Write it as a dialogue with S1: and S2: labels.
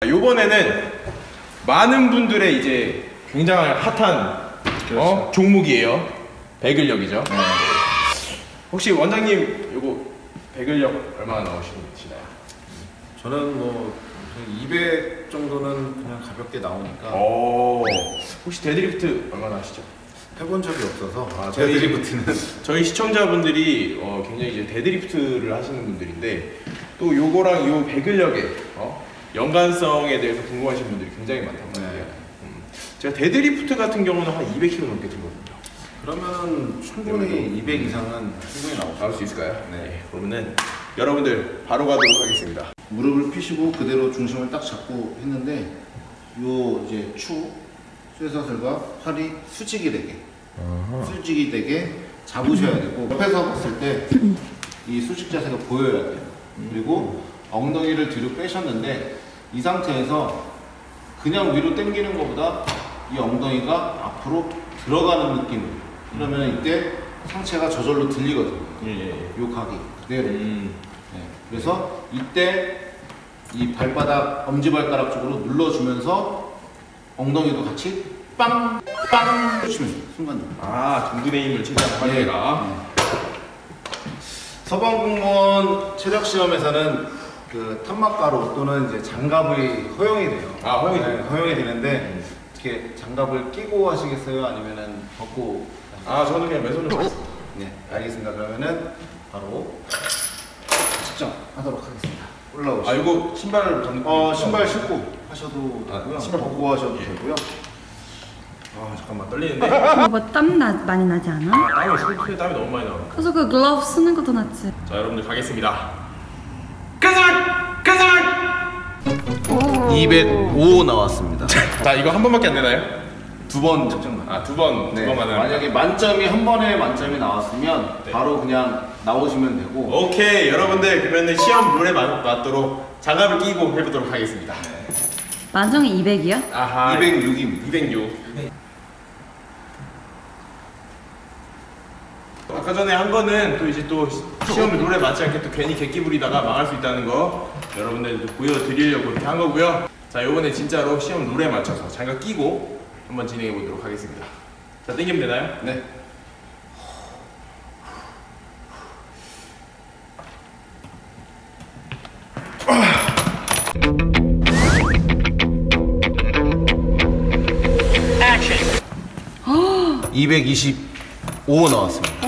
S1: 요번에는 많은 분들의 이제 굉장히 핫한 그렇죠. 종목이에요. 배근력이죠. 혹시 원장님 요거 배근력 얼마나 나오시나요?
S2: 저는 뭐 200 정도는 그냥 가볍게 나오니까.
S1: 혹시 데드리프트 얼마나 하시죠?
S2: 해본 적이 없어서.
S1: 데드리프트는 저희 시청자분들이 굉장히 이제 데드리프트를 하시는 분들인데 또 요거랑 요 배근력의 연관성에 대해서 궁금하신 분들이 굉장히 많단 말이에요. 제가 데드리프트 같은 경우는 한 200kg 넘게 들거든요.
S2: 그러면 충분히 200 이상은 충분히
S1: 나올 수 있을까요? 네. 그러면은 여러분들 바로 가도록 하겠습니다.
S3: 무릎을 펴시고 그대로 중심을 딱 잡고 했는데 요 이제 쇠사슬과 팔이 수직이 되게 잡으셔야 되고 옆에서 봤을 때 이 수직 자세가 보여야 돼요. 그리고 엉덩이를 뒤로 빼셨는데 이 상태에서 그냥 위로 당기는 것보다 이 엉덩이가 앞으로 들어가는 느낌으로 그러면 이때 상체가 저절로 들리거든요. 요 각이 그대로. 그래서 이때 이 발바닥, 엄지발가락 쪽으로 눌러주면서 엉덩이도 같이 빵! 빵! 해주시면 돼요. 순간적으로.
S1: 등근의 힘을 최대한 활용해라.
S2: 서방공무원 체력시험에서는 그 탄막가루 또는 이제 장갑이 허용이 돼요. 허용이 되는데 이렇게 장갑을 끼고 하시겠어요? 아니면은 벗고?
S1: 저는 그냥 맨손으로 하겠습니다.
S2: 네, 알겠습니다. 그러면은 바로 측정하도록 하겠습니다. 올라오시죠.
S1: 이거 신발을 벗는
S2: 신발 신고 하셔도 되고요.
S1: 신발
S2: 벗고 하셔도 되고요.
S1: 잠깐만 떨리는데.
S4: 땀 많이 나지 않아?
S1: 손에 땀이 너무 많이 나와.
S4: 그래서 그 글러브 쓰는 것도 낫지.
S1: 자, 여러분들 가겠습니다.
S2: 205 나왔습니다.
S1: 자, 이거 한 번밖에 안 되나요?
S2: 두 번 측정.
S1: 두 번 가능합니다.
S2: 만약에 만점이 한 번에 만점이 나왔으면 바로 그냥 나오시면 되고.
S1: 오케이, 여러분들 그러면 시험 룰에 맞도록 장갑을 끼고 해보도록 하겠습니다.
S4: 만점이 200이요?
S2: 206입니다.
S1: 206. 아까 전에 한 거는 또 이제 또 시험 룰에 맞지 않게 또 괜히 객기 부리다가 망할 수 있다는 거 여러분들도 보여드리려고 이렇게 한 거고요. 자, 요번에 진짜로 시험 룰에 맞춰서 장갑 끼고 한번 진행해 보도록 하겠습니다. 자, 당기면 되나요?
S2: 네. 액션. 225 나왔습니다.